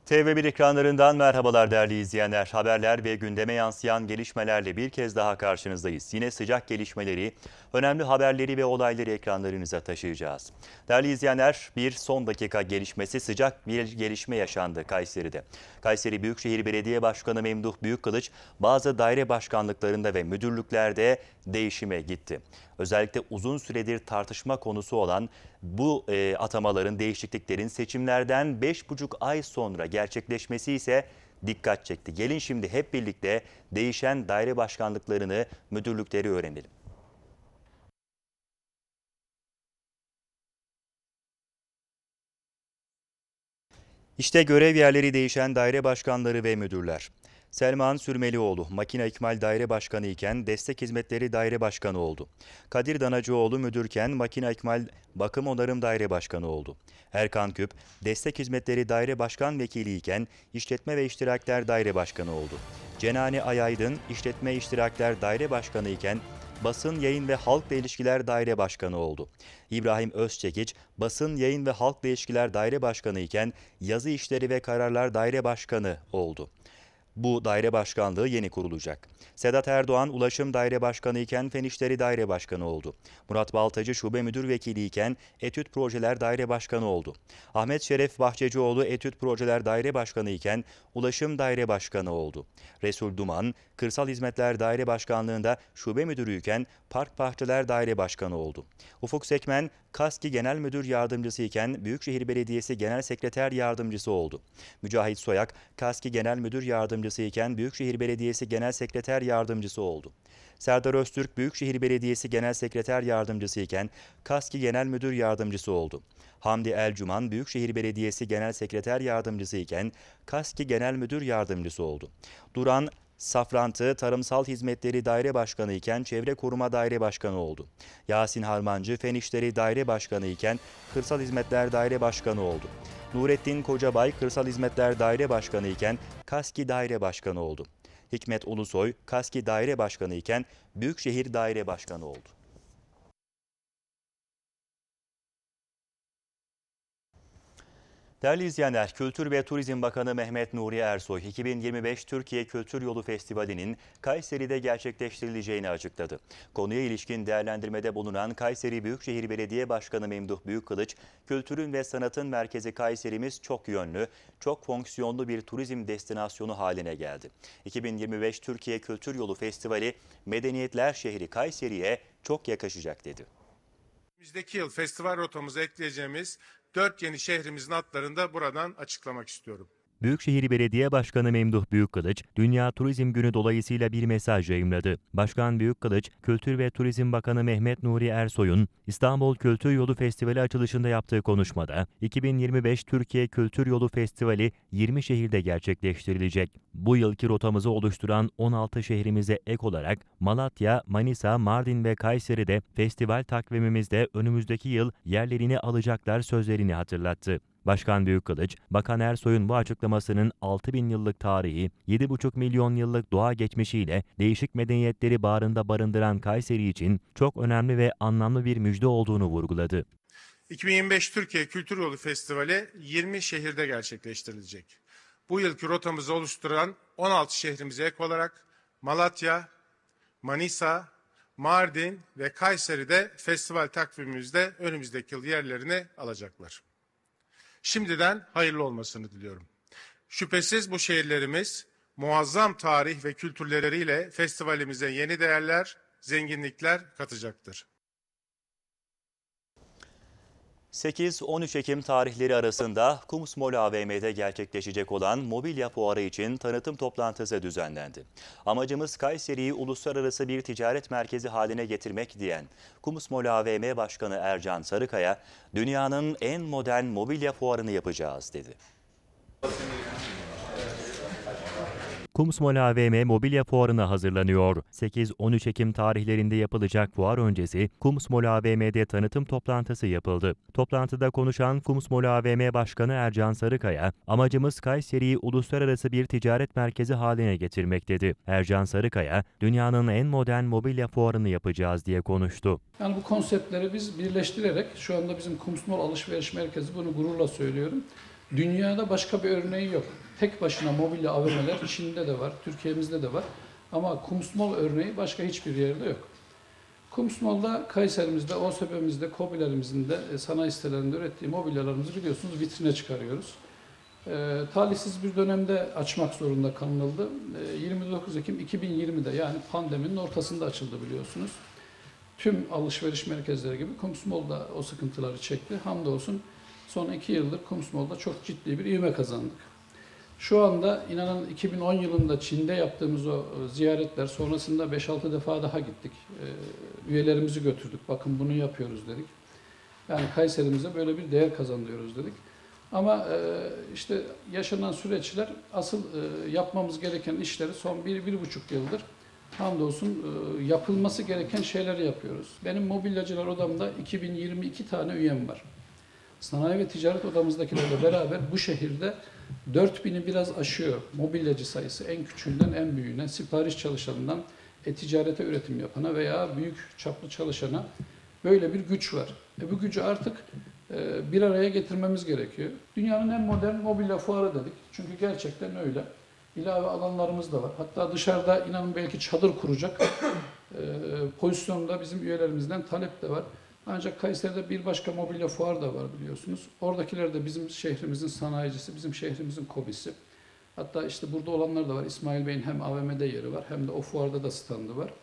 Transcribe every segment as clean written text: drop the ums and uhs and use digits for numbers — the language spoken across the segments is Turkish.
TV1 ekranlarından merhabalar değerli izleyenler. Haberler ve gündeme yansıyan gelişmelerle bir kez daha karşınızdayız. Yine sıcak gelişmeleri, önemli haberleri ve olayları ekranlarınıza taşıyacağız. Değerli izleyenler, bir son dakika gelişmesi, sıcak bir gelişme yaşandı Kayseri'de. Kayseri Büyükşehir Belediye Başkanı Memduh Büyükkılıç bazı daire başkanlıklarında ve müdürlüklerde değişime gitti. Özellikle uzun süredir tartışma konusu olan bu atamaların, değişikliklerin seçimlerden 5,5 ay sonra gerçekleşmesi ise dikkat çekti. Gelin şimdi hep birlikte değişen daire başkanlıklarını, müdürlükleri öğrenelim. İşte görev yerleri değişen daire başkanları ve müdürler. Selman Sürmelioğlu, Makine İkmal Daire Başkanı iken Destek Hizmetleri Daire Başkanı oldu. Kadir Danacıoğlu müdürken Makine İkmal Bakım Onarım Daire Başkanı oldu. Erkan Küp, Destek Hizmetleri Daire Başkan Vekili iken İşletme ve İştirakler Daire Başkanı oldu. Cenane Ayaydın, İşletme İştirakler Daire Başkanı iken Basın Yayın ve Halkla İlişkiler Daire Başkanı oldu. İbrahim Özçekiç, Basın Yayın ve Halkla İlişkiler Daire Başkanı iken Yazı İşleri ve Kararlar Daire Başkanı oldu. Bu daire başkanlığı yeni kurulacak. Sedat Erdoğan Ulaşım Daire Başkanı iken Fen İşleri Daire Başkanı oldu. Murat Baltacı Şube Müdür Vekili iken Etüt Projeler Daire Başkanı oldu. Ahmet Şeref Bahçecioğlu Etüt Projeler Daire Başkanı iken Ulaşım Daire Başkanı oldu. Resul Duman Kırsal Hizmetler Daire Başkanlığında Şube Müdürü iken Park Bahçeler Daire Başkanı oldu. Ufuk Sekmen KASKİ Genel Müdür Yardımcısı iken Büyükşehir Belediyesi Genel Sekreter Yardımcısı oldu. Mücahit Soyak KASKİ Genel Müdür Yardımcısı iken Büyükşehir Belediyesi Genel Sekreter Yardımcısı oldu. Serdar Öztürk Büyükşehir Belediyesi Genel Sekreter Yardımcısı iken KASKİ Genel Müdür Yardımcısı oldu. Hamdi Elcuman Büyükşehir Belediyesi Genel Sekreter Yardımcısı iken KASKİ Genel Müdür Yardımcısı oldu. Duran Safrantı Tarımsal Hizmetleri Daire Başkanı iken Çevre Koruma Daire Başkanı oldu. Yasin Harmancı Fen İşleri Daire Başkanı iken Kırsal Hizmetler Daire Başkanı oldu. Nurettin Kocabay Kırsal Hizmetler Daire Başkanı iken KASKİ Daire Başkanı oldu. Hikmet Ulusoy KASKİ Daire Başkanı iken Büyükşehir Daire Başkanı oldu. Değerli izleyenler, Kültür ve Turizm Bakanı Mehmet Nuri Ersoy, 2025 Türkiye Kültür Yolu Festivali'nin Kayseri'de gerçekleştirileceğini açıkladı. Konuya ilişkin değerlendirmede bulunan Kayseri Büyükşehir Belediye Başkanı Memduh Büyükkılıç, kültürün ve sanatın merkezi Kayserimiz çok yönlü, çok fonksiyonlu bir turizm destinasyonu haline geldi. 2025 Türkiye Kültür Yolu Festivali, Medeniyetler Şehri Kayseri'ye çok yakışacak dedi. Önümüzdeki yıl festival rotamıza ekleyeceğimiz 4 yeni şehrimizin adlarını da buradan açıklamak istiyorum. Büyükşehir Belediye Başkanı Memduh Büyükkılıç, Dünya Turizm Günü dolayısıyla bir mesaj yayımladı. Başkan Büyükkılıç, Kültür ve Turizm Bakanı Mehmet Nuri Ersoy'un İstanbul Kültür Yolu Festivali açılışında yaptığı konuşmada, 2025 Türkiye Kültür Yolu Festivali 20 şehirde gerçekleştirilecek. Bu yılki rotamızı oluşturan 16 şehrimize ek olarak Malatya, Manisa, Mardin ve Kayseri'de festival takvimimizde önümüzdeki yıl yerlerini alacaklar sözlerini hatırlattı. Başkan Büyükkılıç, Bakan Ersoy'un bu açıklamasının 6.000 yıllık tarihi, 7,5 milyon yıllık doğa geçmişiyle değişik medeniyetleri bağrında barındıran Kayseri için çok önemli ve anlamlı bir müjde olduğunu vurguladı. 2025 Türkiye Kültür Yolu Festivali 20 şehirde gerçekleştirilecek. Bu yılki rotamızı oluşturan 16 şehrimize ek olarak Malatya, Manisa, Mardin ve Kayseri'de festival takvimimizde önümüzdeki yıl yerlerini alacaklar. Şimdiden hayırlı olmasını diliyorum. Şüphesiz bu şehirlerimiz muazzam tarih ve kültürleriyle festivalimize yeni değerler, zenginlikler katacaktır. 8-13 Ekim tarihleri arasında Kumsmol AVM'de gerçekleşecek olan mobilya fuarı için tanıtım toplantısı düzenlendi. Amacımız Kayseri'yi uluslararası bir ticaret merkezi haline getirmek diyen Kumsmol AVM Başkanı Ercan Sarıkaya, dünyanın en modern mobilya fuarını yapacağız dedi. Kumsmol AVM mobilya fuarına hazırlanıyor. 8-13 Ekim tarihlerinde yapılacak fuar öncesi Kumsmol AVM'de tanıtım toplantısı yapıldı. Toplantıda konuşan Kumsmol AVM Başkanı Ercan Sarıkaya, amacımız Kayseri'yi uluslararası bir ticaret merkezi haline getirmek dedi. Ercan Sarıkaya, dünyanın en modern mobilya fuarını yapacağız diye konuştu. Yani bu konseptleri biz birleştirerek, şu anda bizim Kumsmol Alışveriş Merkezi, bunu gururla söylüyorum, Dünyada başka bir örneği yok. Tek başına mobilya AVM'ler Çin'de de var, Türkiye'mizde de var. Ama Kumsmol örneği başka hiçbir yerde yok. Kumsmol'da Kayserimizde, OSB'mizde, KOBİ'lerimizin de sanayi sitelerinde ürettiği mobilyalarımızı biliyorsunuz vitrine çıkarıyoruz. Talihsiz bir dönemde açmak zorunda kalınıldı. 29 Ekim 2020'de yani pandeminin ortasında açıldı biliyorsunuz. Tüm alışveriş merkezleri gibi Kumsmol da o sıkıntıları çekti. Hamdolsun son 2 yıldır Kumsmol'da çok ciddi bir ivme kazandık. Şu anda inanın 2010 yılında Çin'de yaptığımız o ziyaretler sonrasında 5-6 defa daha gittik. Üyelerimizi götürdük. Bakın bunu yapıyoruz dedik. Yani Kayserimize böyle bir değer kazandırıyoruz dedik. Ama işte yaşanan süreçler asıl yapmamız gereken işleri son 1-1,5 yıldır hamdolsun yapılması gereken şeyleri yapıyoruz. Benim mobilyacılar odamda 2022 tane üyem var. Sanayi ve ticaret odamızdakilerle beraber bu şehirde 4000'i biraz aşıyor mobilyacı sayısı. En küçüğünden en büyüğüne, sipariş çalışanından ticarete üretim yapana veya büyük çaplı çalışana böyle bir güç var. Bu gücü artık bir araya getirmemiz gerekiyor. Dünyanın en modern mobilya fuarı dedik. Çünkü gerçekten öyle. İlave alanlarımız da var. Hatta dışarıda inanın belki çadır kuracak pozisyonda bizim üyelerimizden talep de var. Ancak Kayseri'de bir başka mobilya fuarı da var biliyorsunuz. Oradakiler de bizim şehrimizin sanayicisi, bizim şehrimizin KOBİ'si. Hatta işte burada olanlar da var. İsmail Bey'in hem AVM'de yeri var hem de o fuarda da standı var.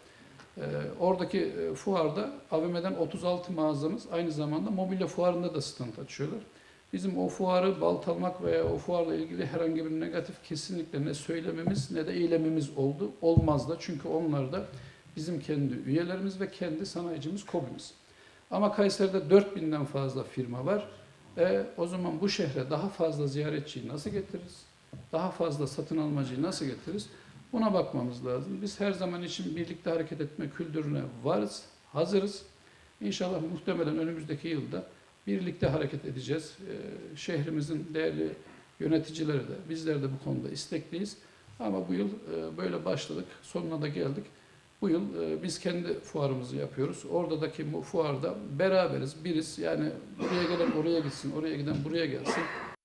Oradaki fuarda AVM'den 36 mağazamız aynı zamanda mobilya fuarında da stand açıyorlar. Bizim o fuarı baltalamak veya o fuarla ilgili herhangi bir negatif kesinlikle ne söylememiz ne de eylememiz oldu. Olmaz da çünkü onlar da bizim kendi üyelerimiz ve kendi sanayicimiz, KOBİ'miz. Ama Kayseri'de 4000'den fazla firma var. O zaman bu şehre daha fazla ziyaretçiyi nasıl getiririz? Daha fazla satın almacıyı nasıl getiririz? Buna bakmamız lazım. Biz her zaman için birlikte hareket etme kültürüne varız, hazırız. İnşallah muhtemelen önümüzdeki yılda birlikte hareket edeceğiz. Şehrimizin değerli yöneticileri de, bizler de bu konuda istekliyiz. Ama bu yıl böyle başladık, sonuna da geldik. Bu yıl biz kendi fuarımızı yapıyoruz. Oradaki bu fuarda beraberiz, biriz. Yani buraya gelen oraya gitsin, oraya giden buraya gelsin.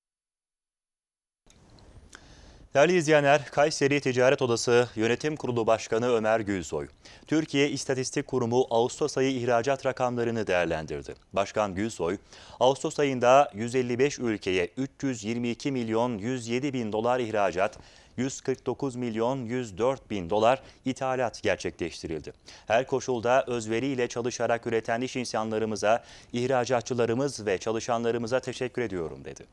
Değerli izleyenler, Kayseri Ticaret Odası Yönetim Kurulu Başkanı Ömer Gülsoy, Türkiye İstatistik Kurumu Ağustos ayı ihracat rakamlarını değerlendirdi. Başkan Gülsoy, Ağustos ayında 155 ülkeye 322 milyon 107 bin dolar ihracat, 149 milyon 104 bin dolar ithalat gerçekleştirildi. Her koşulda özveriyle çalışarak üreten iş insanlarımıza, ihracatçılarımız ve çalışanlarımıza teşekkür ediyorum dedi.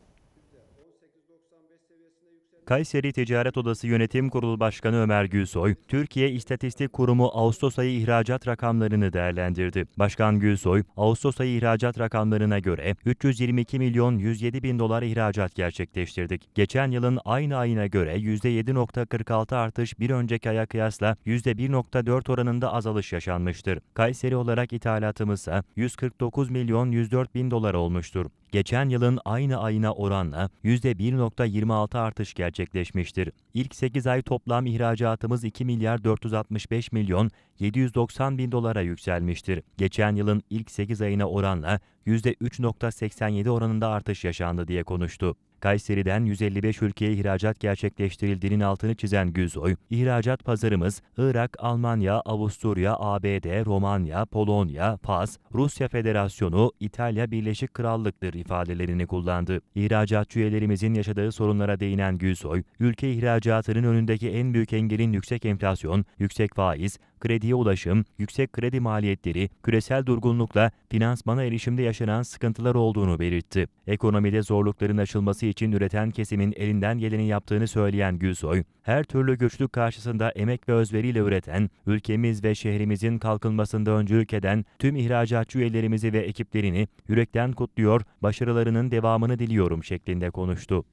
Kayseri Ticaret Odası Yönetim Kurulu Başkanı Ömer Gülsoy, Türkiye İstatistik Kurumu Ağustos ayı ihracat rakamlarını değerlendirdi. Başkan Gülsoy, Ağustos ayı ihracat rakamlarına göre 322 milyon 107 bin dolar ihracat gerçekleştirdik. Geçen yılın aynı ayına göre %7,46 artış, bir önceki aya kıyasla %1,4 oranında azalış yaşanmıştır. Kayseri olarak ithalatımız ise 149 milyon 104 bin dolar olmuştur. Geçen yılın aynı ayına oranla %1,26 artış gerçekleşmiştir. İlk 8 ay toplam ihracatımız 2 milyar 465 milyon 790 bin dolara yükselmiştir. Geçen yılın ilk 8 ayına oranla %3,87 oranında artış yaşandı diye konuştu. Kayseri'den 155 ülkeye ihracat gerçekleştirildiğinin altını çizen Gülsoy, ihracat pazarımız Irak, Almanya, Avusturya, ABD, Romanya, Polonya, Fas, Rusya Federasyonu, İtalya, Birleşik Krallık'tır ifadelerini kullandı. İhracatçı üyelerimizin yaşadığı sorunlara değinen Gülsoy, ülke ihracatının önündeki en büyük engelin yüksek enflasyon, yüksek faiz, krediye ulaşım, yüksek kredi maliyetleri, küresel durgunlukla finansmana erişimde yaşanan sıkıntılar olduğunu belirtti. Ekonomide zorlukların aşılması için üreten kesimin elinden geleni yaptığını söyleyen Gülsoy, her türlü güçlük karşısında emek ve özveriyle üreten, ülkemiz ve şehrimizin kalkınmasında öncülük eden tüm ihracatçı üyelerimizi ve ekiplerini yürekten kutluyor, başarılarının devamını diliyorum şeklinde konuştu.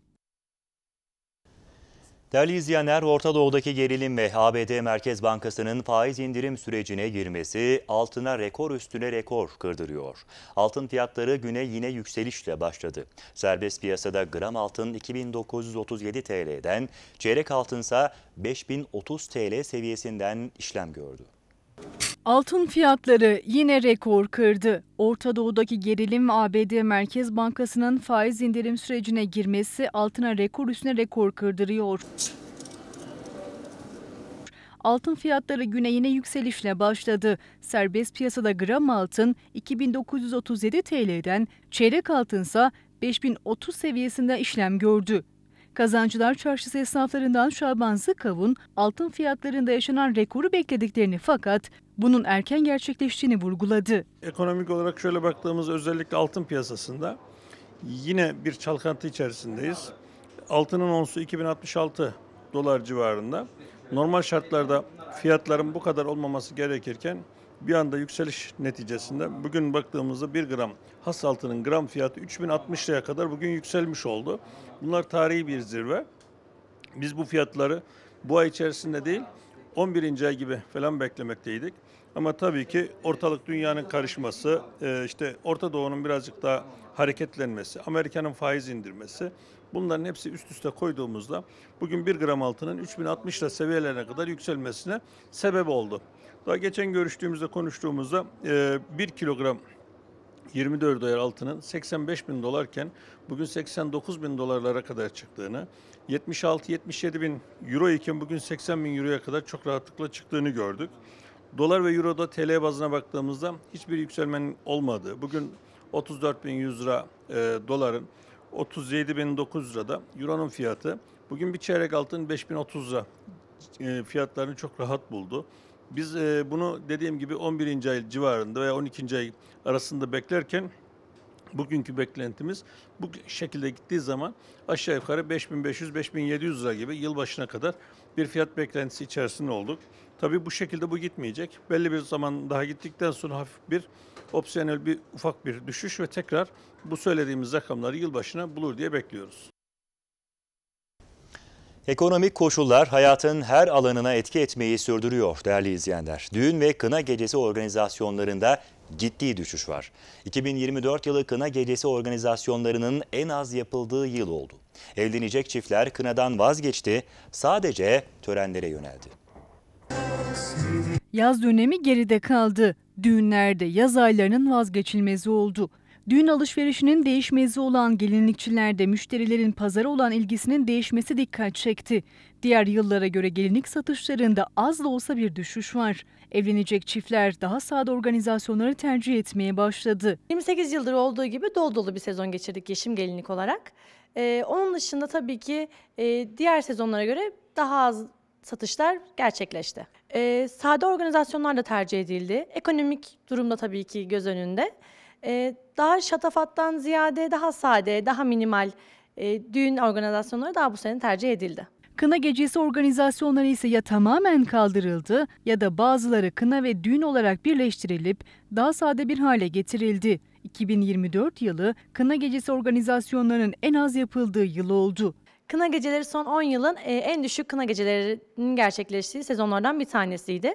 Değerli izleyenler, Orta Doğu'daki gerilim ve ABD Merkez Bankası'nın faiz indirim sürecine girmesi altına rekor üstüne rekor kırdırıyor. Altın fiyatları güne yine yükselişle başladı. Serbest piyasada gram altın 2937 TL'den, çeyrek altınsa 5030 TL seviyesinden işlem gördü. Altın fiyatları yine rekor kırdı. Orta Doğu'daki gerilim ve ABD Merkez Bankası'nın faiz indirim sürecine girmesi altına rekor üstüne rekor kırdırıyor. Altın fiyatları güne yine yükselişle başladı. Serbest piyasada gram altın 2937 TL'den, çeyrek altınsa 5030 seviyesinde işlem gördü. Kazancılar Çarşısı esnaflarından Şaban Zıkavun, altın fiyatlarında yaşanan rekoru beklediklerini fakat bunun erken gerçekleştiğini vurguladı. Ekonomik olarak şöyle baktığımızda özellikle altın piyasasında yine bir çalkantı içerisindeyiz. Altının onsu 2066 dolar civarında. Normal şartlarda fiyatların bu kadar olmaması gerekirken bir anda yükseliş neticesinde bugün baktığımızda 1 gram has altının gram fiyatı 3060 liraya kadar bugün yükselmiş oldu. Bunlar tarihi bir zirve. Biz bu fiyatları bu ay içerisinde değil 11. ay gibi falan beklemekteydik. Ama tabii ki ortalık dünyanın karışması, işte Orta Doğu'nun birazcık daha hareketlenmesi, Amerika'nın faiz indirmesi, bunların hepsi üst üste koyduğumuzda bugün 1 gram altının 3060 lira seviyelerine kadar yükselmesine sebep oldu. Daha geçen görüştüğümüzde konuştuğumuzda 1 kilogram 24 ayar altının 85 bin dolarken bugün 89 bin dolarlara kadar çıktığını, 76-77 bin euro iken bugün 80 bin euroya kadar çok rahatlıkla çıktığını gördük. Dolar ve euroda TL bazına baktığımızda hiçbir yükselmenin olmadığı, bugün 34.100 lira doların, 37.900 lirada euronun fiyatı, bugün bir çeyrek altın 5.030 lira fiyatlarını çok rahat buldu. Biz bunu dediğim gibi 11. ay civarında veya 12. ay arasında beklerken bugünkü beklentimiz bu şekilde gittiği zaman aşağı yukarı 5500-5700 lira gibi yılbaşına kadar bir fiyat beklentisi içerisinde olduk. Tabii bu şekilde bu gitmeyecek. Belli bir zaman daha gittikten sonra hafif bir opsiyonel bir ufak bir düşüş ve tekrar bu söylediğimiz rakamları yılbaşına bulur diye bekliyoruz. Ekonomik koşullar hayatın her alanına etki etmeyi sürdürüyor değerli izleyenler. Düğün ve kına gecesi organizasyonlarında ciddi düşüş var. 2024 yılı kına gecesi organizasyonlarının en az yapıldığı yıl oldu. Evlenecek çiftler kınadan vazgeçti, sadece törenlere yöneldi. Yaz dönemi geride kaldı. Düğünlerde yaz aylarının vazgeçilmezi oldu. Düğün alışverişinin değişmezi olan gelinlikçilerde müşterilerin pazara olan ilgisinin değişmesi dikkat çekti. Diğer yıllara göre gelinlik satışlarında az da olsa bir düşüş var. Evlenecek çiftler daha sade organizasyonları tercih etmeye başladı. 28 yıldır olduğu gibi dolu dolu bir sezon geçirdik Yeşim Gelinlik olarak. Onun dışında tabii ki diğer sezonlara göre daha az satışlar gerçekleşti. Sade organizasyonlar da tercih edildi. Ekonomik durumda tabii ki göz önünde. Daha şatafattan ziyade daha sade, daha minimal düğün organizasyonları daha bu sene tercih edildi. Kına gecesi organizasyonları ise ya tamamen kaldırıldı ya da bazıları kına ve düğün olarak birleştirilip daha sade bir hale getirildi. 2024 yılı kına gecesi organizasyonlarının en az yapıldığı yıl oldu. Kına geceleri son 10 yılın en düşük kına gecelerinin gerçekleştiği sezonlardan bir tanesiydi.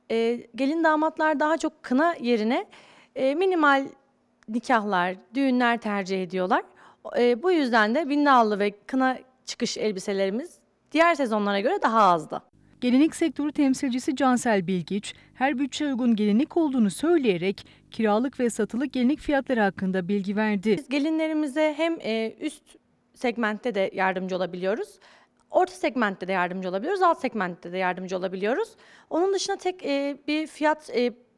Gelin damatlar daha çok kına yerine minimal nikahlar, düğünler tercih ediyorlar. Bu yüzden de bindallı ve kına çıkış elbiselerimiz diğer sezonlara göre daha azdı. Gelinlik sektörü temsilcisi Cansel Bilgiç, her bütçeye uygun gelinlik olduğunu söyleyerek kiralık ve satılık gelinlik fiyatları hakkında bilgi verdi. Biz gelinlerimize hem üst segmentte de yardımcı olabiliyoruz, orta segmentte de yardımcı olabiliyoruz, alt segmentte de yardımcı olabiliyoruz. Onun dışında tek bir fiyat,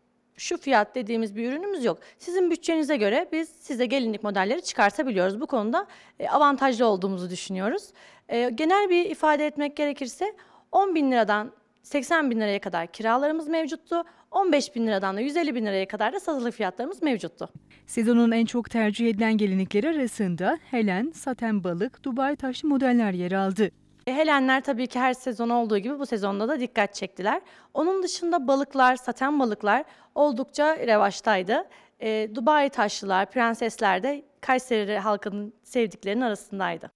şu fiyat dediğimiz bir ürünümüz yok. Sizin bütçenize göre biz size gelinlik modelleri çıkartabiliyoruz. Bu konuda avantajlı olduğumuzu düşünüyoruz. Genel bir ifade etmek gerekirse 10 bin liradan 80 bin liraya kadar kiralarımız mevcuttu. 15 bin liradan da 150 bin liraya kadar da satılık fiyatlarımız mevcuttu. Sezonun en çok tercih edilen gelinlikleri arasında Helen, saten balık, Dubai taşlı modeller yer aldı. Helenler tabii ki her sezon olduğu gibi bu sezonda da dikkat çektiler. Onun dışında balıklar, saten balıklar oldukça revaçtaydı. Dubai taşlılar, prensesler de Kayseri halkının sevdiklerinin arasındaydı.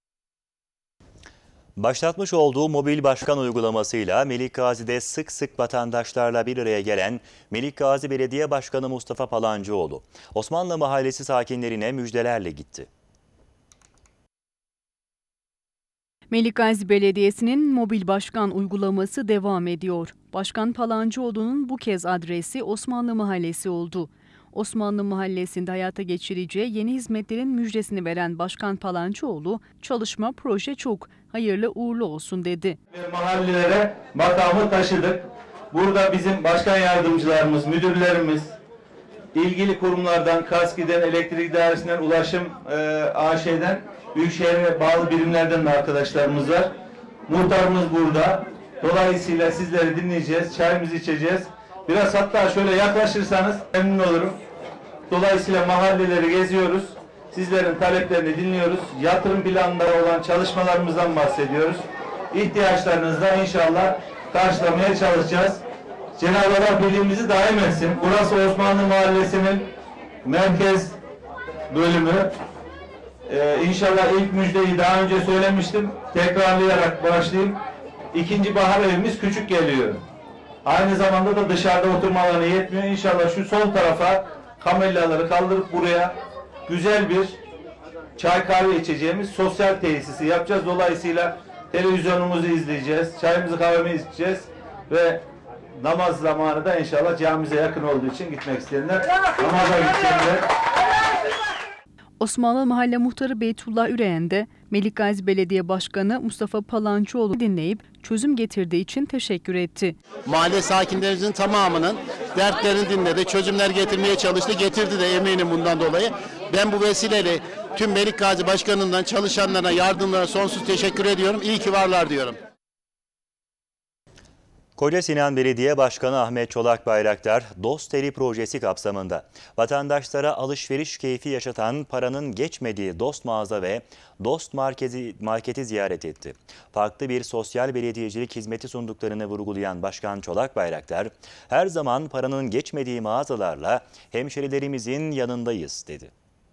Başlatmış olduğu mobil başkan uygulamasıyla Melikgazi'de sık sık vatandaşlarla bir araya gelen Melikgazi Belediye Başkanı Mustafa Palancıoğlu, Osmanlı Mahallesi sakinlerine müjdelerle gitti. Melikgazi Belediyesi'nin mobil başkan uygulaması devam ediyor. Başkan Palancıoğlu'nun bu kez adresi Osmanlı Mahallesi oldu. Osmanlı Mahallesi'nde hayata geçireceği yeni hizmetlerin müjdesini veren Başkan Palancıoğlu, çalışma proje çok, hayırlı uğurlu olsun dedi. Mahallelere makamı taşıdık. Burada bizim başkan yardımcılarımız, müdürlerimiz, ilgili kurumlardan, KASKİ'den, elektrik dairesinden, ulaşım AŞ'den, Büyükşehir'e bağlı birimlerden de arkadaşlarımız var. Muhtarımız burada. Dolayısıyla sizleri dinleyeceğiz, çayımızı içeceğiz. Biraz hatta şöyle yaklaşırsanız memnun olurum. Dolayısıyla mahalleleri geziyoruz. Sizlerin taleplerini dinliyoruz. Yatırım planları olan çalışmalarımızdan bahsediyoruz. İhtiyaçlarınızı da inşallah karşılamaya çalışacağız. Cenab-ı Allah birliğimizi daim etsin. Burası Osmanlı Mahallesi'nin merkez bölümü. İnşallah ilk müjdeyi daha önce söylemiştim. Tekrarlayarak başlayayım. İkinci bahar evimiz küçük geliyor. Aynı zamanda da dışarıda oturma alanı yetmiyor. İnşallah şu sol tarafa kamelyaları kaldırıp buraya güzel bir çay kahve içeceğimiz sosyal tesisi yapacağız. Dolayısıyla televizyonumuzu izleyeceğiz, çayımızı kahvemizi içeceğiz ve namaz zamanı da inşallah camimize yakın olduğu için gitmek isteyenler, namaza gidecekler. Osmanlı Mahalle Muhtarı Beytullah Üreyen de Melikgazi Belediye Başkanı Mustafa Palancıoğlu dinleyip çözüm getirdiği için teşekkür etti. Mahalle sakinlerimizin tamamının dertlerini dinledi, çözümler getirmeye çalıştı, getirdi de eminim bundan dolayı. Ben bu vesileyle tüm Melikgazi Başkanı'ndan çalışanlarına, yardımlarına sonsuz teşekkür ediyorum. İyi ki varlar diyorum. Kocasinan Belediye Başkanı Ahmet Çolak Bayraktar, Dosteli projesi kapsamında vatandaşlara alışveriş keyfi yaşatan paranın geçmediği Dost Mağaza ve Dost Market'i ziyaret etti. Farklı bir sosyal belediyecilik hizmeti sunduklarını vurgulayan Başkan Çolak Bayraktar, her zaman paranın geçmediği mağazalarla hemşerilerimizin yanındayız dedi.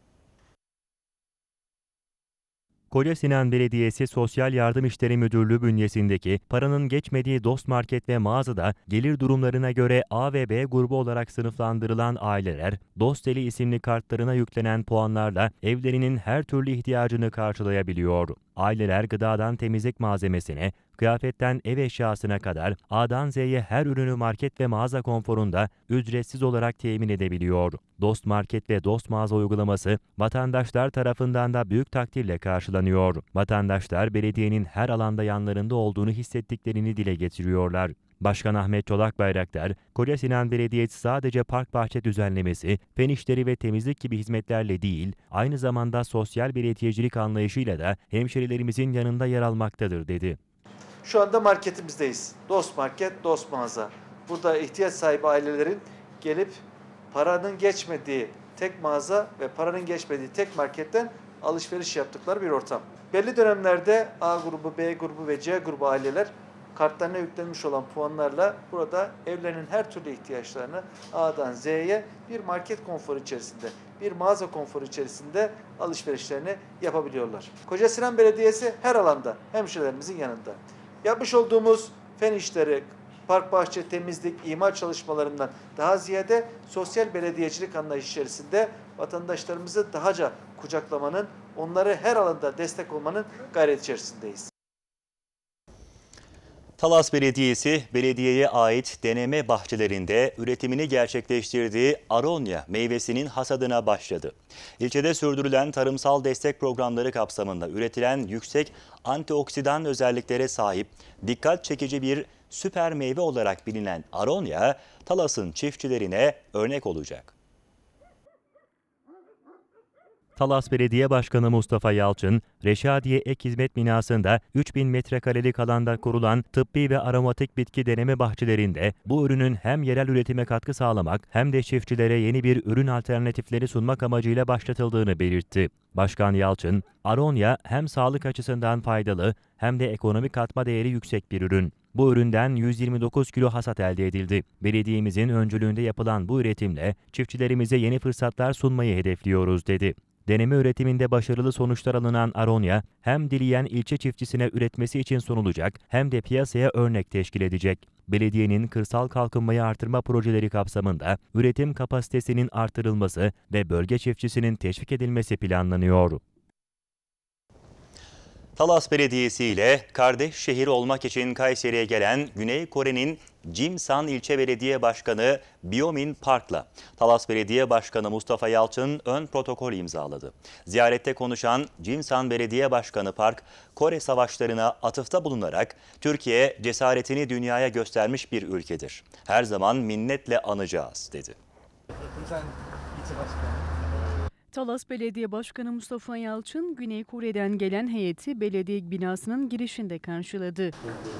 Kocasinan Belediyesi Sosyal Yardım İşleri Müdürlüğü bünyesindeki paranın geçmediği Dost Market ve mağazada gelir durumlarına göre A ve B grubu olarak sınıflandırılan aileler, Dosteli isimli kartlarına yüklenen puanlarla evlerinin her türlü ihtiyacını karşılayabiliyor. Aileler gıdadan temizlik malzemesine, kıyafetten ev eşyasına kadar A'dan Z'ye her ürünü market ve mağaza konforunda ücretsiz olarak temin edebiliyor. Dost Market ve Dost Mağaza uygulaması vatandaşlar tarafından da büyük takdirle karşılanıyor. Vatandaşlar belediyenin her alanda yanlarında olduğunu hissettiklerini dile getiriyorlar. Başkan Ahmet Çolak Bayraktar, Kocasinan Belediyesi sadece park bahçe düzenlemesi, fen işleri ve temizlik gibi hizmetlerle değil, aynı zamanda sosyal belediyecilik anlayışıyla da hemşerilerimizin yanında yer almaktadır dedi. Şu anda marketimizdeyiz. Dost Market, Dost Mağaza. Burada ihtiyaç sahibi ailelerin gelip paranın geçmediği tek mağaza ve paranın geçmediği tek marketten alışveriş yaptıkları bir ortam. Belli dönemlerde A grubu, B grubu ve C grubu aileler kartlarına yüklenmiş olan puanlarla burada evlerinin her türlü ihtiyaçlarını A'dan Z'ye bir market konforu içerisinde, bir mağaza konforu içerisinde alışverişlerini yapabiliyorlar. Kocasinan Belediyesi her alanda hemşirelerimizin yanında. Yapmış olduğumuz fen işleri, park bahçe temizlik, imar çalışmalarından daha ziyade sosyal belediyecilik anlayışı içerisinde vatandaşlarımızı dahaca kucaklamanın, onları her alanda destek olmanın gayret içerisindeyiz. Talas Belediyesi, belediyeye ait deneme bahçelerinde üretimini gerçekleştirdiği aronya meyvesinin hasadına başladı. İlçede sürdürülen tarımsal destek programları kapsamında üretilen yüksek antioksidan özelliklere sahip dikkat çekici bir süper meyve olarak bilinen aronya, Talas'ın çiftçilerine örnek olacak. Talas Belediye Başkanı Mustafa Yalçın, Reşadiye Ek Hizmet Binası'nda 3000 metrekarelik alanda kurulan tıbbi ve aromatik bitki deneme bahçelerinde bu ürünün hem yerel üretime katkı sağlamak hem de çiftçilere yeni bir ürün alternatifleri sunmak amacıyla başlatıldığını belirtti. Başkan Yalçın, aronya hem sağlık açısından faydalı hem de ekonomik katma değeri yüksek bir ürün. Bu üründen 129 kilo hasat elde edildi. Belediyemizin öncülüğünde yapılan bu üretimle çiftçilerimize yeni fırsatlar sunmayı hedefliyoruz dedi. Deneme üretiminde başarılı sonuçlar alınan aronya hem dileyen ilçe çiftçisine üretmesi için sunulacak hem de piyasaya örnek teşkil edecek. Belediyenin kırsal kalkınmayı artırma projeleri kapsamında üretim kapasitesinin artırılması ve bölge çiftçisinin teşvik edilmesi planlanıyor. Talas Belediyesi ile kardeş şehir olmak için Kayseri'ye gelen Güney Kore'nin Jimsan İlçe Belediye Başkanı Byomin Park'la Talas Belediye Başkanı Mustafa Yalçın ön protokol imzaladı. Ziyarette konuşan Jimsan Belediye Başkanı Park, Kore savaşlarına atıfta bulunarak Türkiye cesaretini dünyaya göstermiş bir ülkedir. Her zaman minnetle anacağız dedi. Talas Belediye Başkanı Mustafa Yalçın, Güney Kore'den gelen heyeti belediye binasının girişinde karşıladı.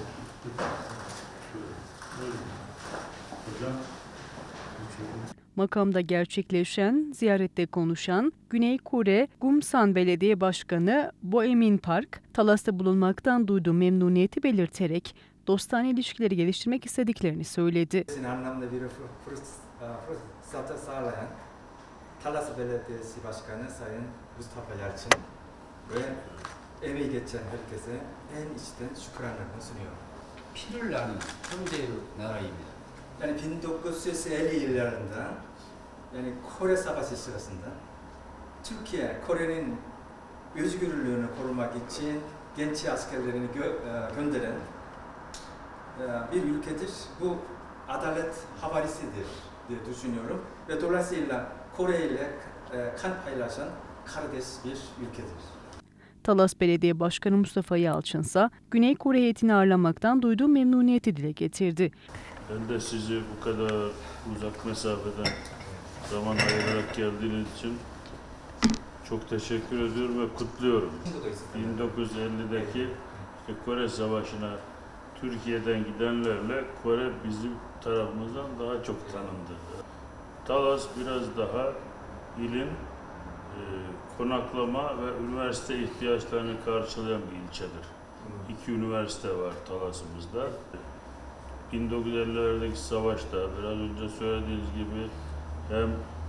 Makamda gerçekleşen, ziyarette konuşan Güney Kore Gumsan Belediye Başkanı Byomin Park, Talas'ta bulunmaktan duyduğu memnuniyeti belirterek dostane ilişkileri geliştirmek istediklerini söyledi. anlamda bir fırsatı sağlayan Talas Belediyesi Başkanı Sayın Mustafa Yalçın ve emeği geçen herkese en içten şükranlarımı sunuyorum. 피를 나는 형제 나라입니다. Yani 1950 yıllarında yani Kore Savaşı sırasında Türkiye, Kore'nin özgürlüğünü korumak için genç askerlerini gönderen bir ülkedir. Bu adalet havarisidir diye düşünüyorum ve dolayısıyla Kore ile kan paylaşan kardeş bir ülkedir. Talas Belediye Başkanı Mustafa Yalçın ise Güney Kore heyetini ağırlamaktan duyduğu memnuniyeti dile getirdi. Ben de sizi bu kadar uzak mesafeden zaman ayırarak geldiğiniz için çok teşekkür ediyorum ve kutluyorum. 1950'deki Kore Savaşı'na Türkiye'den gidenlerle Kore bizim tarafımızdan daha çok tanındı. Talas biraz daha ilim, konaklama ve üniversite ihtiyaçlarını karşılayan bir ilçedir. 2 üniversite var Talas'ımızda. 1950'lerdeki savaşta biraz önce söylediğiniz gibi hem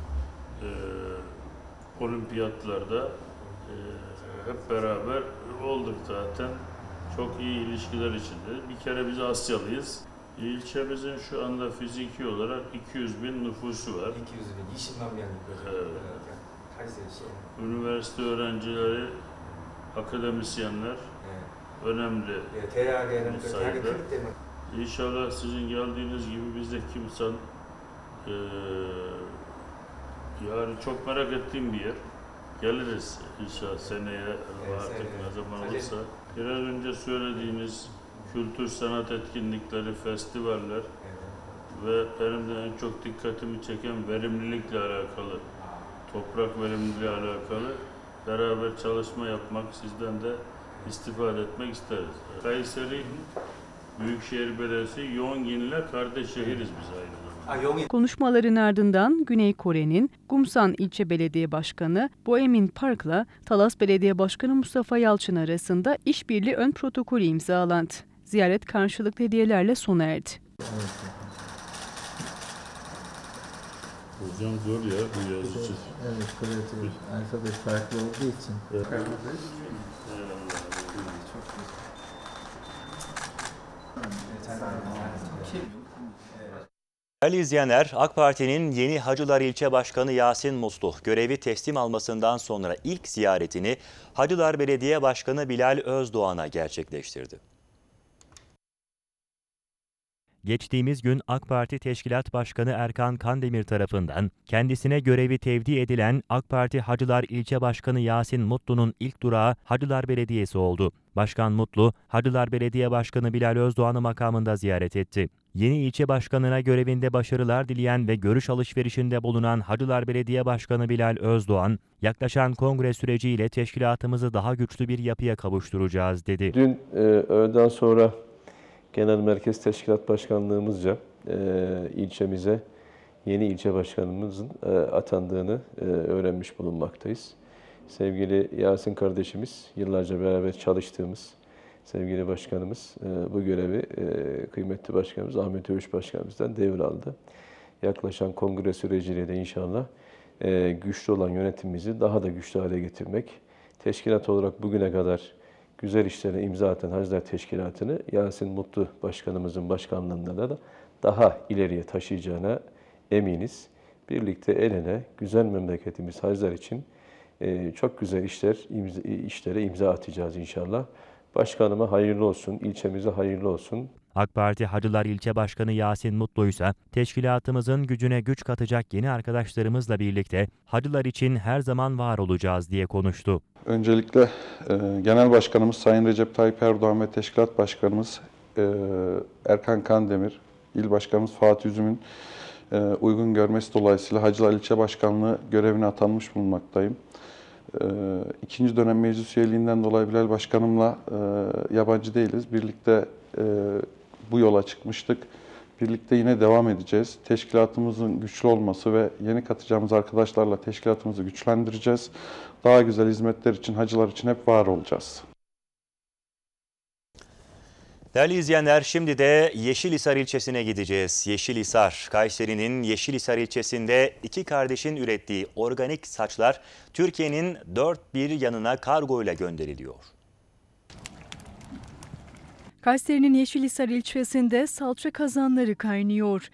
olimpiyatlarda hep beraber olduk zaten. Çok iyi ilişkiler içinde. Bir kere biz Asyalıyız. İlçemizin şu anda fiziki olarak 200.000 nüfusu var. 200.000, 20만 Evet. Üniversite öğrencileri, akademisyenler önemli sayıda. İnşallah sizin geldiğiniz gibi biz de Kimsan yani çok merak ettiğim bir yer. Geliriz inşallah seneye artık ne zaman olursa. Biraz önce söylediğiniz kültür sanat etkinlikleri, festivaller ve benim de en çok dikkatimi çeken verimlilikle alakalı, toprak verimliliği alakalı beraber çalışma yapmak, sizden de istifade etmek isteriz. Kayseri Büyükşehir Belediyesi Yongin'le kardeş şehiriz biz aynı zamanda. Konuşmaların ardından Güney Kore'nin Gumsan İlçe Belediye Başkanı Byomin Park'la Talas Belediye Başkanı Mustafa Yalçın arasında işbirliği ön protokolü imzalandı. Ziyaret karşılıklı hediyelerle sona erdi. Hocam zor ya bu yazı için. Evet, kreatif. Alfabe farklı olduğu için. Evet. Değerli izleyenler, AK Parti'nin yeni Hacılar İlçe Başkanı Yasin Mutlu görevi teslim almasından sonra ilk ziyaretini Hacılar Belediye Başkanı Bilal Özdoğan'a gerçekleştirdi. Geçtiğimiz gün AK Parti Teşkilat Başkanı Erkan Kandemir tarafından kendisine görevi tevdi edilen AK Parti Hacılar İlçe Başkanı Yasin Mutlu'nun ilk durağı Hacılar Belediyesi oldu. Başkan Mutlu, Hacılar Belediye Başkanı Bilal Özdoğan'ı makamında ziyaret etti. Yeni ilçe başkanına görevinde başarılar dileyen ve görüş alışverişinde bulunan Hacılar Belediye Başkanı Bilal Özdoğan, yaklaşan kongre süreciyle teşkilatımızı daha güçlü bir yapıya kavuşturacağız dedi. Dün öğleden sonra Genel Merkez Teşkilat Başkanlığımızca ilçemize yeni ilçe başkanımızın atandığını öğrenmiş bulunmaktayız. Sevgili Yasin kardeşimiz, yıllarca beraber çalıştığımız sevgili başkanımız bu görevi kıymetli başkanımız Ahmet Övüş Başkanımızdan devraldı. Yaklaşan kongre süreciyle de inşallah güçlü olan yönetimimizi daha da güçlü hale getirmek, teşkilat olarak bugüne kadar güzel işlere imza atan Hacılar Teşkilatı'nı Yasin Mutlu Başkanımızın başkanlığında da daha ileriye taşıyacağına eminiz. Birlikte el ele güzel memleketimiz Hacılar için çok güzel işlere imza atacağız inşallah. Başkanıma hayırlı olsun, ilçemize hayırlı olsun. AK Parti Hacılar İlçe Başkanı Yasin Mutlu ise teşkilatımızın gücüne güç katacak yeni arkadaşlarımızla birlikte Hacılar için her zaman var olacağız diye konuştu. Öncelikle Genel Başkanımız Sayın Recep Tayyip Erdoğan ve Teşkilat Başkanımız Erkan Kandemir, İl Başkanımız Fatih Üzüm'ün uygun görmesi dolayısıyla Hacılar İlçe Başkanlığı görevine atanmış bulunmaktayım. İkinci dönem meclis üyeliğinden dolayı Bilal Başkanımla yabancı değiliz. Birlikte bu yola çıkmıştık. Birlikte yine devam edeceğiz. Teşkilatımızın güçlü olması ve yeni katacağımız arkadaşlarla teşkilatımızı güçlendireceğiz. Daha güzel hizmetler için, hacılar için hep var olacağız. Değerli izleyenler, şimdi de Yeşilhisar ilçesine gideceğiz. Yeşilhisar, Kayseri'nin Yeşilhisar ilçesinde iki kardeşin ürettiği organik saçlar Türkiye'nin dört bir yanına kargoyla gönderiliyor. Kayseri'nin Yeşilhisar ilçesinde salça kazanları kaynıyor.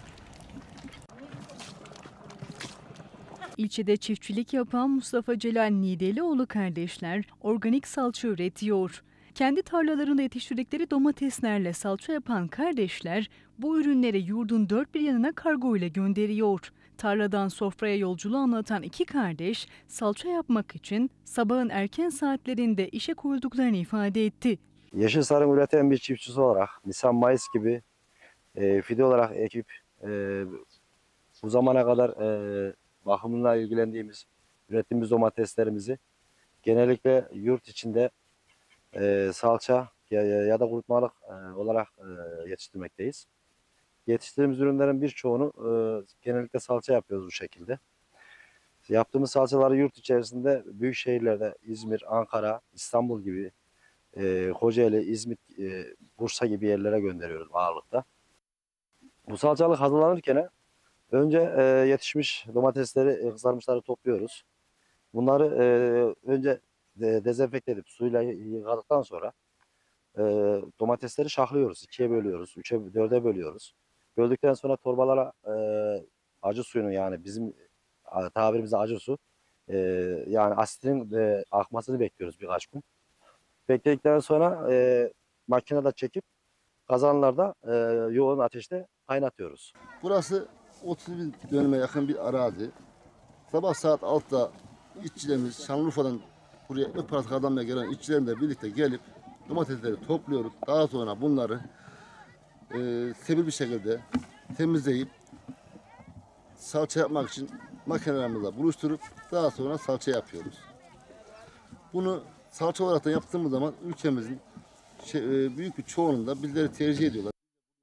İlçede çiftçilik yapan Mustafa Celal Nidelioğlu kardeşler organik salça üretiyor. Kendi tarlalarında yetiştirdikleri domateslerle salça yapan kardeşler bu ürünleri yurdun dört bir yanına kargo ile gönderiyor. Tarladan sofraya yolculuğu anlatan iki kardeş salça yapmak için sabahın erken saatlerinde işe koyulduklarını ifade etti. Yeşilhisar'ın üreten bir çiftçisi olarak Nisan Mayıs gibi fide olarak ekip bu zamana kadar bakımıyla ilgilendiğimiz, ürettiğimiz domateslerimizi genellikle yurt içinde salça ya da kurutmalık olarak yetiştirmekteyiz. Yetiştirdiğimiz ürünlerin birçoğunu genellikle salça yapıyoruz bu şekilde. Yaptığımız salçaları yurt içerisinde büyük şehirlerde İzmir, Ankara, İstanbul gibi, Kocaeli, İzmit, Bursa gibi yerlere gönderiyoruz ağırlıkta. Bu salçalık hazırlanırken önce yetişmiş domatesleri, kızarmışları topluyoruz. Bunları önce dezenfekte edip suyla yıkadıktan sonra domatesleri şahlıyoruz. 2'ye bölüyoruz, 3'e, 4'e bölüyoruz. Böldükten sonra torbalara acı suyunu, yani bizim tabirimizde acı su, yani asitinin akmasını bekliyoruz birkaç gün. Bekledikten sonra makinede çekip kazanlarda yoğun ateşte kaynatıyoruz. Burası 30 bin dönüme yakın bir arazi. Sabah saat 6'da işçilerimiz Şanlıurfa'dan buraya ekmek parası kazanmaya gelen işçilerimle birlikte gelip domatesleri topluyoruz. Daha sonra bunları sebil bir şekilde temizleyip salça yapmak için makinelerimizle buluşturup daha sonra salça yapıyoruz. Bunu salça olarak da yaptığımız zaman ülkemizin büyük bir çoğunluğunda bizleri tercih ediyorlar.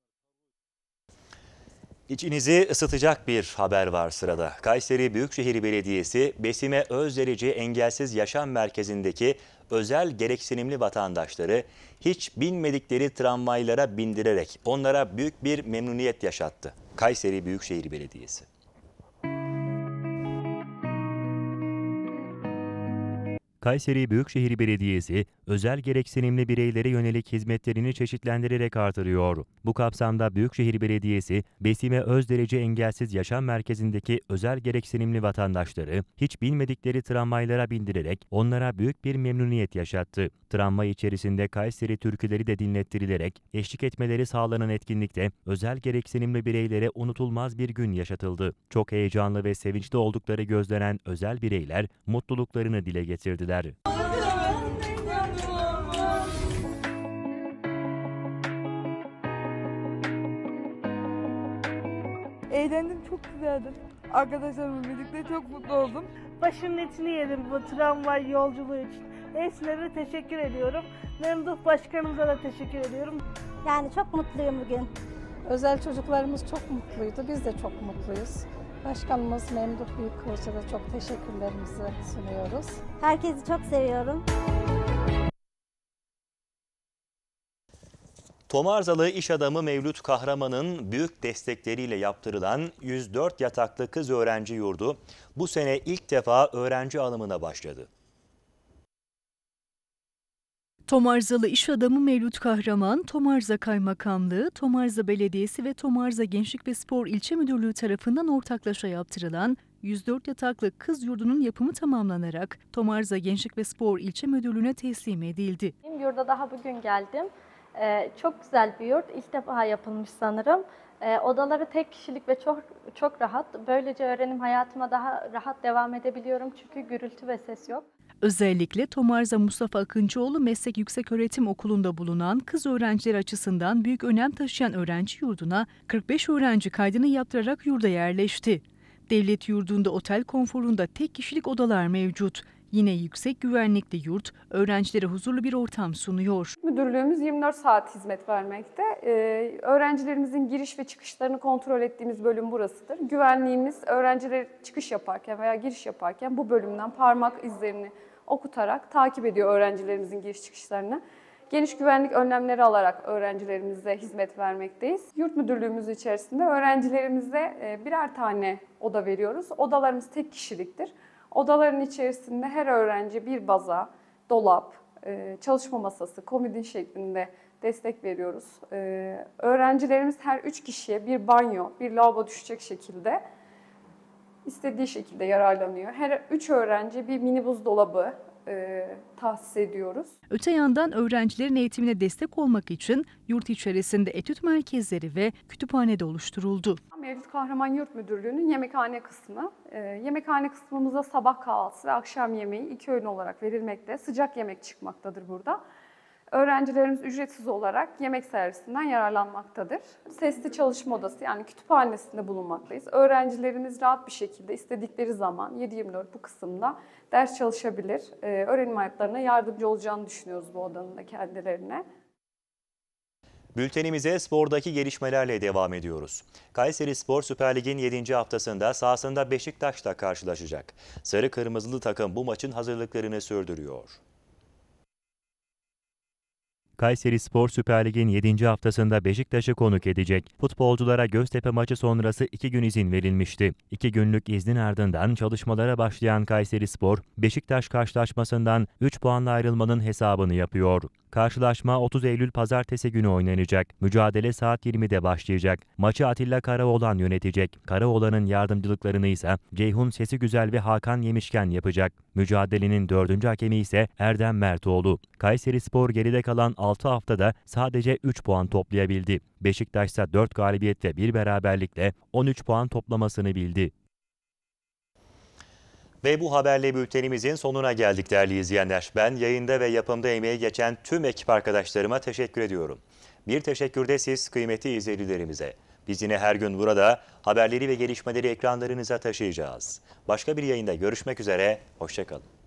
İçinizi ısıtacak bir haber var sırada. Kayseri Büyükşehir Belediyesi, Besime Özderici Engelsiz Yaşam Merkezi'ndeki özel gereksinimli vatandaşları hiç binmedikleri tramvaylara bindirerek onlara büyük bir memnuniyet yaşattı. Kayseri Büyükşehir Belediyesi. Kayseri Büyükşehir Belediyesi, özel gereksinimli bireylere yönelik hizmetlerini çeşitlendirerek artırıyor. Bu kapsamda Büyükşehir Belediyesi, Besime Özderici Engelsiz Yaşam Merkezi'ndeki özel gereksinimli vatandaşları hiç bilmedikleri tramvaylara bindirerek onlara büyük bir memnuniyet yaşattı. Tramvay içerisinde Kayseri türküleri de dinlettirilerek eşlik etmeleri sağlanan etkinlikte özel gereksinimli bireylere unutulmaz bir gün yaşatıldı. Çok heyecanlı ve sevinçli oldukları gözlenen özel bireyler mutluluklarını dile getirdiler. Eğlendim, çok güzeldi. Arkadaşlarımla birlikte çok mutlu oldum. Başımın etini yedim bu tramvay yolculuğu için. Hepsine teşekkür ediyorum. Memduh Başkanımıza da teşekkür ediyorum. Yani çok mutluyum bugün. Özel çocuklarımız çok mutluydu. Biz de çok mutluyuz. Başkanımız Memduh Büyükkılıç'a da çok teşekkürlerimizi sunuyoruz. Herkesi çok seviyorum. Tomarzalı iş adamı Mevlüt Kahraman'ın büyük destekleriyle yaptırılan 104 yataklı kız öğrenci yurdu bu sene ilk defa öğrenci alımına başladı. Tomarzalı iş adamı Mevlüt Kahraman, Tomarza Kaymakamlığı, Tomarza Belediyesi ve Tomarza Gençlik ve Spor İlçe Müdürlüğü tarafından ortaklaşa yaptırılan 104 yataklı kız yurdunun yapımı tamamlanarak Tomarza Gençlik ve Spor İlçe Müdürlüğü'ne teslim edildi. Yurda daha bugün geldim. Çok güzel bir yurt. İlk defa yapılmış sanırım. Odaları tek kişilik ve çok rahat. Böylece öğrenim hayatıma daha rahat devam edebiliyorum çünkü gürültü ve ses yok. Özellikle Tomarza Mustafa Akıncıoğlu Meslek Yükseköğretim Okulu'nda bulunan kız öğrenciler açısından büyük önem taşıyan öğrenci yurduna 45 öğrenci kaydını yaptırarak yurda yerleşti. Devlet yurdunda otel konforunda tek kişilik odalar mevcut. Yine yüksek güvenlikli yurt öğrencilere huzurlu bir ortam sunuyor. Müdürlüğümüz 24 saat hizmet vermekte. Öğrencilerimizin giriş ve çıkışlarını kontrol ettiğimiz bölüm burasıdır. Güvenliğimiz öğrenciler çıkış yaparken veya giriş yaparken bu bölümden parmak izlerini okutarak takip ediyor öğrencilerimizin giriş çıkışlarını. Geniş güvenlik önlemleri alarak öğrencilerimize hizmet vermekteyiz. Yurt müdürlüğümüz içerisinde öğrencilerimize birer tane oda veriyoruz. Odalarımız tek kişiliktir. Odaların içerisinde her öğrenci bir baza, dolap, çalışma masası, komodin şeklinde destek veriyoruz. Öğrencilerimiz her 3 kişiye bir banyo, bir lavabo düşecek şekilde istediği şekilde yararlanıyor. Her 3 öğrenci bir mini buzdolabı tahsis ediyoruz. Öte yandan öğrencilerin eğitimine destek olmak için yurt içerisinde etüt merkezleri ve kütüphane de oluşturuldu. Mevlüt Kahraman Yurt Müdürlüğü'nün yemekhane kısmı. Yemekhane kısmımızda sabah kahvaltısı ve akşam yemeği 2 öğün olarak verilmekte. Sıcak yemek çıkmaktadır burada. Öğrencilerimiz ücretsiz olarak yemek servisinden yararlanmaktadır. Sesli çalışma odası yani kütüphanesinde bulunmaktayız. Öğrencilerimiz rahat bir şekilde istedikleri zaman 7/24 bu kısımda ders çalışabilir. Öğrenim hayatlarına yardımcı olacağını düşünüyoruz bu odanın da kendilerine. Bültenimize spordaki gelişmelerle devam ediyoruz. Kayserispor Süper Lig'in 7. haftasında sahasında Beşiktaş'la karşılaşacak. Sarı Kırmızılı takım bu maçın hazırlıklarını sürdürüyor. Kayserispor Süper Lig'in 7. haftasında Beşiktaş'ı konuk edecek. Futbolculara Göztepe maçı sonrası 2 gün izin verilmişti. 2 günlük iznin ardından çalışmalara başlayan Kayserispor, Beşiktaş karşılaşmasından 3 puanla ayrılmanın hesabını yapıyor. Karşılaşma 30 Eylül Pazartesi günü oynanacak. Mücadele saat 20'de başlayacak. Maçı Atilla Karaoğlan yönetecek. Karaoğlan'ın yardımcılıklarını ise Ceyhun Sesigüzel ve Hakan Yemişken yapacak. Mücadelenin 4. hakemi ise Erdem Mertoğlu. Kayserispor geride kalan 6 haftada sadece 3 puan toplayabildi. Beşiktaş ise 4 galibiyet ve 1 beraberlikle 13 puan toplamasını bildi. Ve bu haberle bültenimizin sonuna geldik değerli izleyenler. Ben yayında ve yapımda emeği geçen tüm ekip arkadaşlarıma teşekkür ediyorum. Bir teşekkür de siz kıymetli izleyicilerimize. Biz yine her gün burada haberleri ve gelişmeleri ekranlarınıza taşıyacağız. Başka bir yayında görüşmek üzere, hoşça kalın.